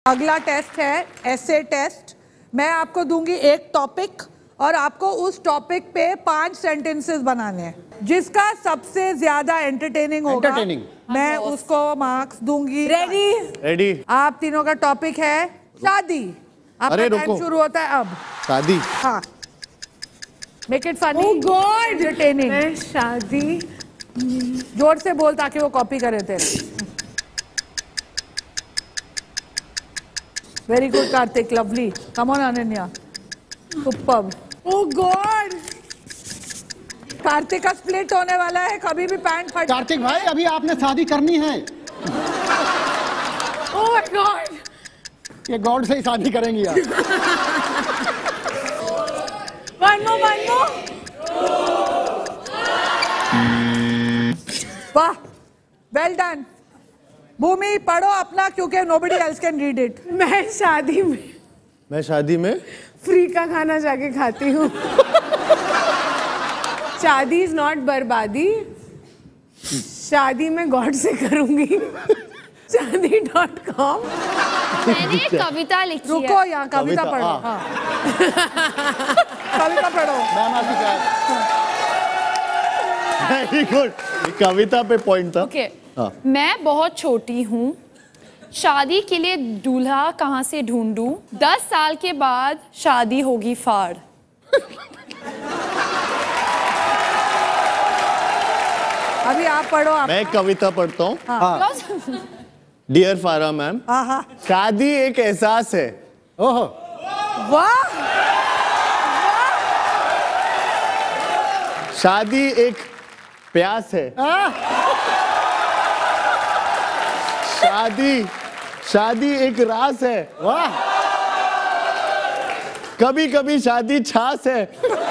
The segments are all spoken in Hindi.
अगला टेस्ट है एसे टेस्ट। मैं आपको दूंगी एक टॉपिक और आपको उस टॉपिक पे 5 सेंटेंसेस बनाने हैं। जिसका सबसे ज्यादा एंटरटेनिंग होगा मैं उसको मार्क्स दूंगी। रेडी। आप तीनों का टॉपिक है शादी। आपका टाइम शुरू होता है अब। शादी। हाँ, make it funny. Oh god, entertaining. शादी। जोर से बोल ताकि वो कॉपी करे तेरे। Very good Kartik, lovely. Come on Ananya, superb. Oh god, Kartik का स्प्लिट होने वाला है, कभी भी पैंट फट। कार्तिक भाई अभी आपने शादी करनी है। ओह माय गॉड, ये गॉड से ही शादी करेंगी आप। One more. वाह, वेल डन। भूमि पढ़ो अपना, क्योंकि nobody else can read it. मैं शादी में फ्री का खाना जाके खाती हूँ। शादी इज नॉट बर्बादी, शादी मैं गॉड से करूंगी। शादी.com। मैंने कविता लिखी है। रुको, यहाँ कविता पढ़ो। हाँ। कविता पढ़ो। वेरी गुड, कविता पे पॉइंट था। ओके। मैं बहुत छोटी हूँ, शादी के लिए दूल्हा कहाँ से ढूंढूं? 10 साल के बाद शादी होगी फाड़। अभी आप पढ़ो। मैं कविता पढ़ता हूँ। हाँ। डियर फारा मैम, शादी एक एहसास है। ओहो, वाह। शादी एक प्यास है। शादी एक रास है। वाह। कभी कभी शादी छाछ है।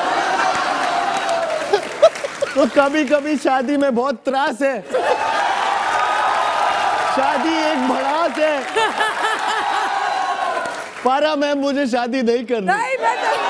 तो कभी कभी शादी में बहुत त्रास है। शादी एक भड़ास है। पारा मैम, मुझे शादी नहीं करनी। नहीं, मैं